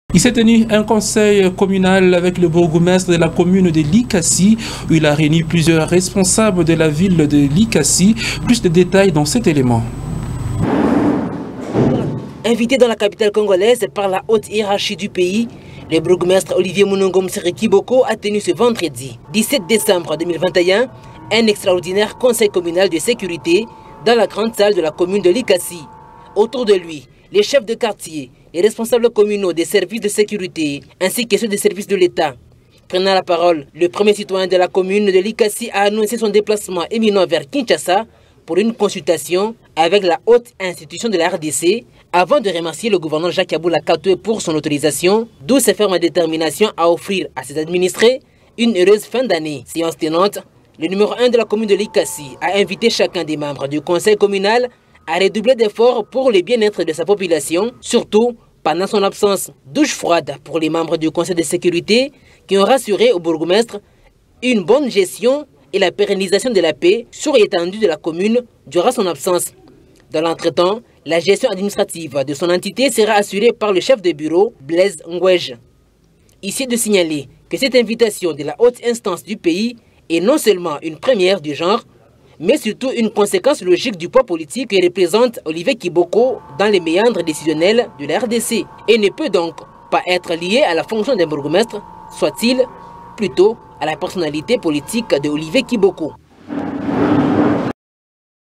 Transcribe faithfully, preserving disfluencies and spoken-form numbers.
Il s'est tenu un conseil communal avec le bourgmestre de la commune de Likassi, où il a réuni plusieurs responsables de la ville de Likassi. Plus de détails dans cet élément. Invité dans la capitale congolaise par la haute hiérarchie du pays, le bourgmestre Olivier Munongom Kiboko a tenu ce vendredi dix-sept décembre deux mille vingt et un un extraordinaire conseil communal de sécurité dans la grande salle de la commune de Likassi. Autour de lui, les chefs de quartier, les responsables communaux des services de sécurité ainsi que ceux des services de l'État. Prenant la parole, le premier citoyen de la commune de Likassi a annoncé son déplacement éminent vers Kinshasa pour une consultation avec la haute institution de la R D C avant de remercier le gouverneur Jacques Aboula Katoué pour son autorisation, d'où sa ferme détermination à offrir à ses administrés une heureuse fin d'année. Séance tenante, le numéro un de la commune de Likassi a invité chacun des membres du conseil communal à redoubler d'efforts pour le bien-être de sa population, surtout pendant son absence. Douche froide pour les membres du conseil de sécurité qui ont rassuré au bourgmestre une bonne gestion et la pérennisation de la paix sur l'étendue de la commune durant son absence. Dans l'entretemps, la gestion administrative de son entité sera assurée par le chef de bureau, Blaise Ngouège. Ici de signaler que cette invitation de la haute instance du pays est non seulement une première du genre, mais surtout une conséquence logique du poids politique que représente Olivier Kiboko dans les méandres décisionnels de la R D C et ne peut donc pas être lié à la fonction d'un bourgmestre, soit-il plutôt à la personnalité politique de Olivier Kiboko.